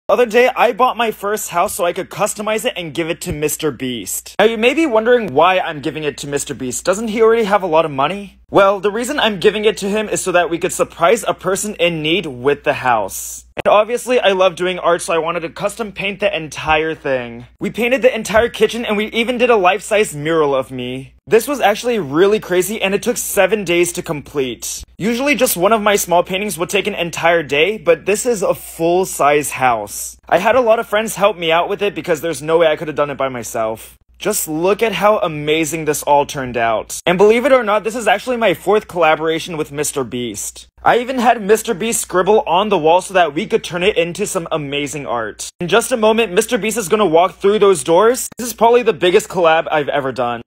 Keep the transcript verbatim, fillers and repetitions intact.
The other day, I bought my first house so I could customize it and give it to Mister Beast. Now, you may be wondering why I'm giving it to Mister Beast. Doesn't he already have a lot of money? Well, the reason I'm giving it to him is so that we could surprise a person in need with the house. And obviously, I love doing art, so I wanted to custom paint the entire thing. We painted the entire kitchen, and we even did a life-size mural of me. This was actually really crazy, and it took seven days to complete. Usually, just one of my small paintings would take an entire day, but this is a full-size house. I had a lot of friends help me out with it because there's no way I could have done it by myself. Just look at how amazing this all turned out. And believe it or not, this is actually my fourth collaboration with Mister Beast. I even had Mister Beast scribble on the wall so that we could turn it into some amazing art. In just a moment, Mister Beast is gonna walk through those doors. This is probably the biggest collab I've ever done.